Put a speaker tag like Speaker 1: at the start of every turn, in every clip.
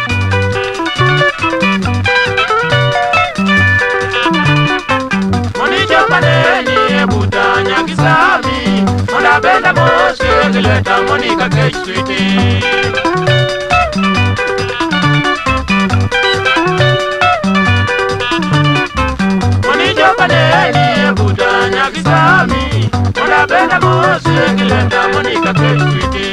Speaker 1: Kisami, ona benda mose kileta monika kechwiti. Moni jopaneni budanya kisami, ona benda mose kileta monika kechwiti.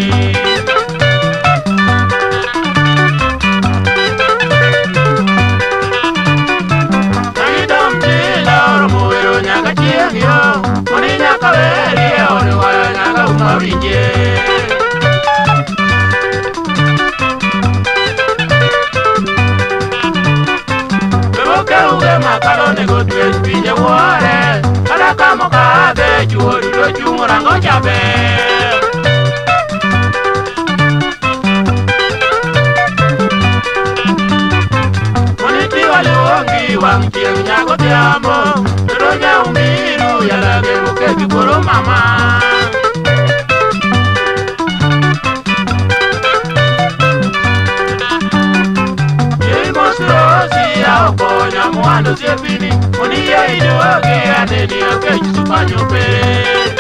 Speaker 1: Kanindo mtila oromuero nyaka chiengyo. Kaveri ono wanyanga umawinje. Bemoke uge makalo nego tues pinje wore. Kada kamo kabe chuori do chungurango chabe. Moniti waluongi wang chieng nyago tiamo. Ronya umiru yalage muke kipuro mama. Yimos rosi Aoko nyamuando siepini. Moni ye iduoge aneni ake chusupanyo pe.